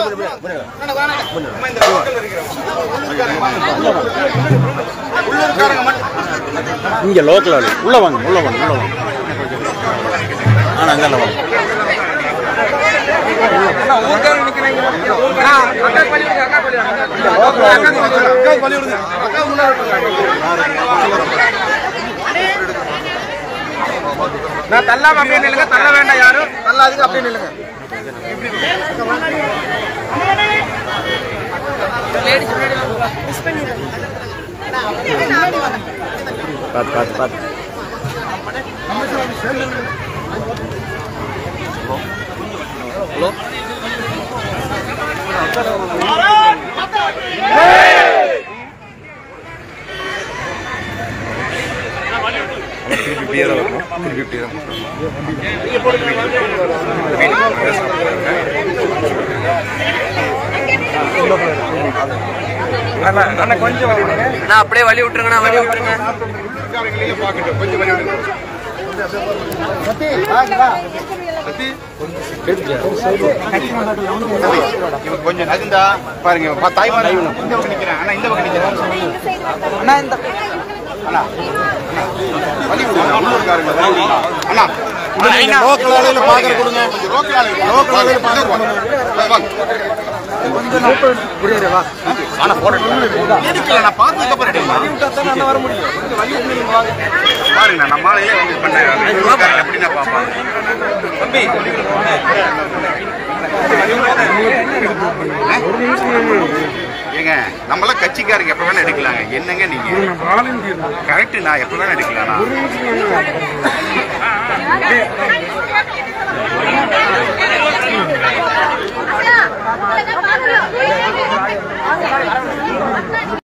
இங்க லோக்கல் ஆளு உள்ள வாங்க உள்ள வாங்க உள்ள வாங்க. ஆனா அங்க வாங்க. ஊர்க்காரங்க நிக்கிறீங்க. நான் தள்ளாம அப்படியே நில்லுங்க. தள்ள வேண்டாம் யாரும். தள்ளாதீங்க அப்படியே நில்லுங்க. பாத்து பாத்து பாத்து. ஹலோ திருப்பி கொஞ்சம் அப்படியே வழி விட்டுருங்கண்ணா. வழி விட்டுருங்க. கொஞ்சம் வழி விடுங்க. கொஞ்சம் நகுந்தா பாருங்க. தாய்மார் இந்த பக்கம் நிக்கிறேன். ஆனா இந்த பக்கம் நிக்கிறேன். அண்ணா இந்த அண்ணா வழி விடுங்க. அண்ணா லோக்கல் ஆளுல பாக்குற கொடுங்க. கொஞ்சம் லோக்கல் ஆளுல பாக்குற கொடுங்க. கொஞ்சம் லோக்கல் புரியறே வா. ஆனா போறேன். எதுக்கு நான் பார்த்ததுக்கு அப்புறம் ரெடி வழி விட்டா தான் நான் வர முடியும். கொஞ்சம் வழி விடுங்க வாங்க. பாருங்க நான் மாலையிலே வந்து பண்ணேன். எப்படி நான் பாப்பேன். தம்பி ஏங்க நம்மளாம் கட்சிக்காரங்க எப்ப வேணா எடுக்கலாங்க. என்னங்க நீங்க கரெக்ட். நான் எப்ப வேணா எடுக்கலாம்.